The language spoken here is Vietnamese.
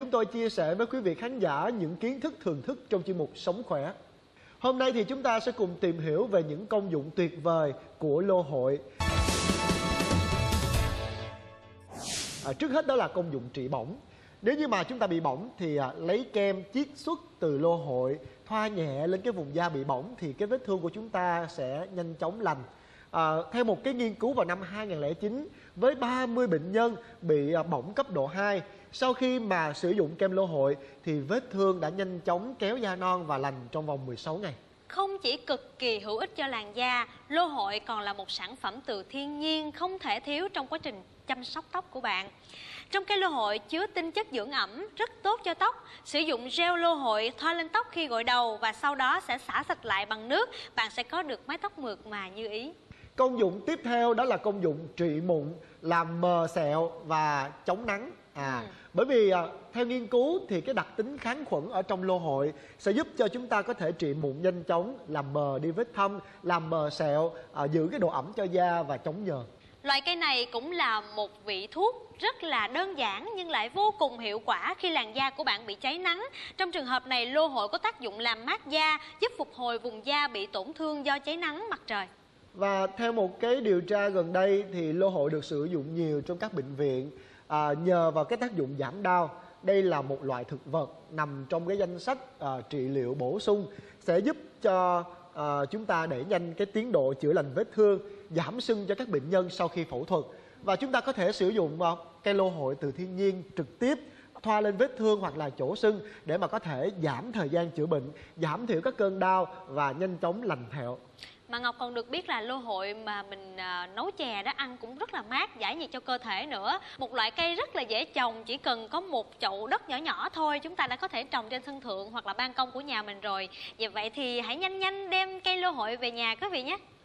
chúng tôi chia sẻ với quý vị khán giả những kiến thức thường thức trong chuyên mục Sống Khỏe. Hôm nay thì chúng ta sẽ cùng tìm hiểu về những công dụng tuyệt vời của lô hội. Trước hết đó là công dụng trị bỏng. Nếu như mà chúng ta bị bỏng thì lấy kem chiết xuất từ lô hội, thoa nhẹ lên cái vùng da bị bỏng thì cái vết thương của chúng ta sẽ nhanh chóng lành. Theo một cái nghiên cứu vào năm 2009 với 30 bệnh nhân bị bỏng cấp độ 2, sau khi mà sử dụng kem lô hội thì vết thương đã nhanh chóng kéo da non và lành trong vòng 16 ngày. Không chỉ cực kỳ hữu ích cho làn da, lô hội còn là một sản phẩm từ thiên nhiên không thể thiếu trong quá trình chăm sóc tóc của bạn. Trong cây lô hội chứa tinh chất dưỡng ẩm rất tốt cho tóc. Sử dụng gel lô hội thoa lên tóc khi gội đầu và sau đó sẽ xả sạch lại bằng nước. Bạn sẽ có được mái tóc mượt mà như ý. Công dụng tiếp theo đó là công dụng trị mụn, làm mờ sẹo và chống nắng. Bởi vì theo nghiên cứu thì cái đặc tính kháng khuẩn ở trong lô hội sẽ giúp cho chúng ta có thể trị mụn nhanh chóng, làm mờ đi vết thâm, làm mờ sẹo, giữ cái độ ẩm cho da và chống nhờn. Loại cây này cũng là một vị thuốc rất là đơn giản nhưng lại vô cùng hiệu quả khi làn da của bạn bị cháy nắng. Trong trường hợp này, lô hội có tác dụng làm mát da, giúp phục hồi vùng da bị tổn thương do cháy nắng mặt trời. Và theo một cái điều tra gần đây thì lô hội được sử dụng nhiều trong các bệnh viện nhờ vào cái tác dụng giảm đau. Đây là một loại thực vật nằm trong cái danh sách trị liệu bổ sung, sẽ giúp cho chúng ta đẩy nhanh cái tiến độ chữa lành vết thương, giảm sưng cho các bệnh nhân sau khi phẫu thuật. Và chúng ta có thể sử dụng cây lô hội từ thiên nhiên trực tiếp thoa lên vết thương hoặc là chỗ sưng để mà có thể giảm thời gian chữa bệnh, giảm thiểu các cơn đau và nhanh chóng lành thẹo. Mà Ngọc còn được biết là lô hội mà mình nấu chè đó ăn cũng rất là mát, giải nhiệt cho cơ thể nữa. Một loại cây rất là dễ trồng, chỉ cần có một chậu đất nhỏ nhỏ thôi chúng ta đã có thể trồng trên sân thượng hoặc là ban công của nhà mình rồi. Vì vậy thì hãy nhanh nhanh đem cây lô hội về nhà quý vị nhé.